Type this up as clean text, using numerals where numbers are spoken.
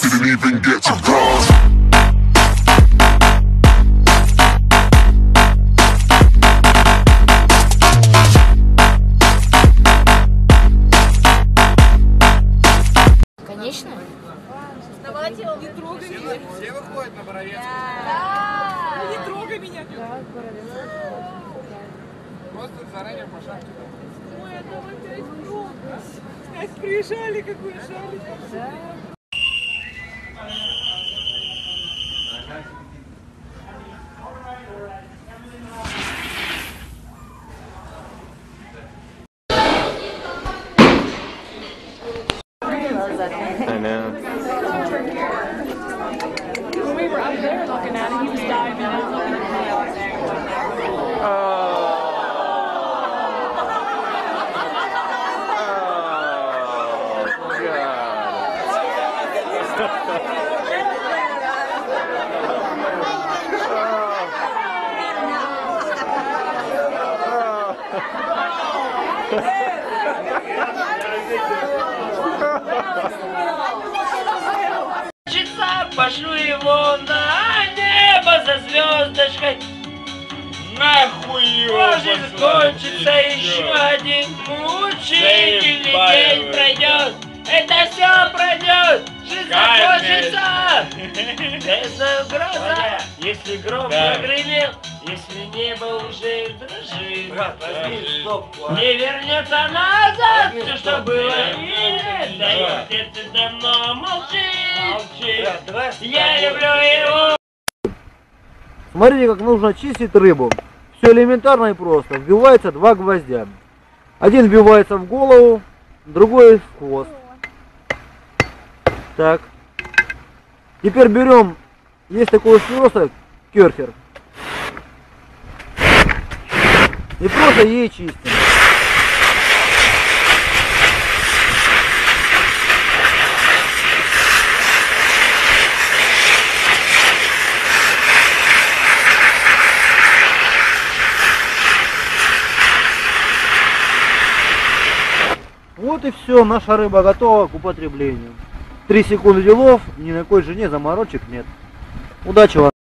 didn't even get to cross. Конечно. Давайте, не трогай меня. Все выходят на Боровецкую? Да. Не трогай меня. Просто заранее по шапке. Ой, а там опять пробка. Кстати, приезжали, какой шалик. Да. I know. When we were up there looking at it, he was diving and looking at the out there. Пошлю его на небо за звездочкой. Нахуй его! Может кончится еще один мучительный день пройдет. Это все пройдет. Жизнь закончится. Без гроза. Если гром прогремел, если небо уже дрожит, не вернется назад все, что было и нет. Да ты давно молчит. Я люблю его. Смотрите, как нужно чистить рыбу. Все элементарно и просто. Вбивается 2 гвоздя. Один вбивается в голову, другой в хвост. Так. Теперь берем, есть такой устройство, керхер. И просто ей чистим. Вот и все, наша рыба готова к употреблению. 3 секунды делов, ни на какой жене заморочек нет. Удачи вам!